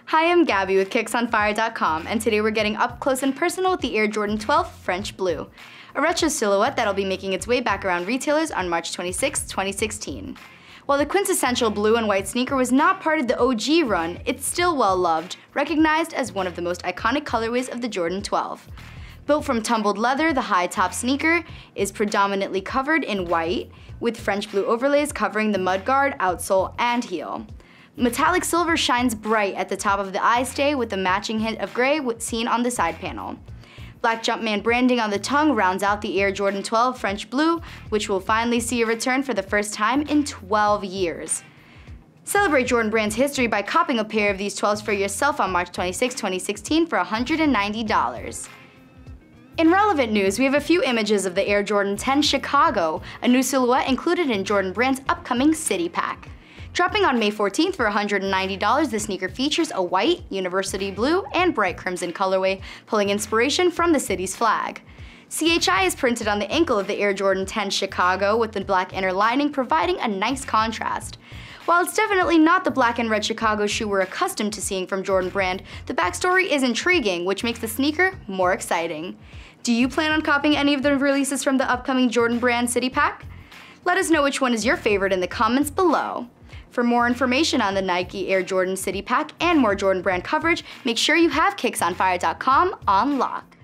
Hi, I'm Gabby with KicksOnFire.com, and today we're getting up close and personal with the Air Jordan 12 French Blue, a retro silhouette that'll be making its way back around retailers on March 26, 2016. While the quintessential blue and white sneaker was not part of the OG run, it's still well loved, recognized as one of the most iconic colorways of the Jordan 12. Built from tumbled leather, the high-top sneaker is predominantly covered in white, with French blue overlays covering the mudguard, outsole, and heel. Metallic silver shines bright at the top of the eye stay with a matching hint of gray seen on the side panel. Black Jumpman branding on the tongue rounds out the Air Jordan 12 French Blue, which will finally see a return for the first time in 12 years. Celebrate Jordan Brand's history by copping a pair of these 12s for yourself on March 26, 2016 for $190. In relevant news, we have a few images of the Air Jordan 10 Chicago, a new silhouette included in Jordan Brand's upcoming City Pack. Dropping on May 14th for $190, the sneaker features a white, university blue, and bright crimson colorway, pulling inspiration from the city's flag. CHI is printed on the ankle of the Air Jordan 10 Chicago with the black inner lining providing a nice contrast. While it's definitely not the black and red Chicago shoe we're accustomed to seeing from Jordan Brand, the backstory is intriguing, which makes the sneaker more exciting. Do you plan on copying any of the releases from the upcoming Jordan Brand City Pack? Let us know which one is your favorite in the comments below. For more information on the Nike Air Jordan City Pack and more Jordan Brand coverage, make sure you have KicksOnFire.com on lock.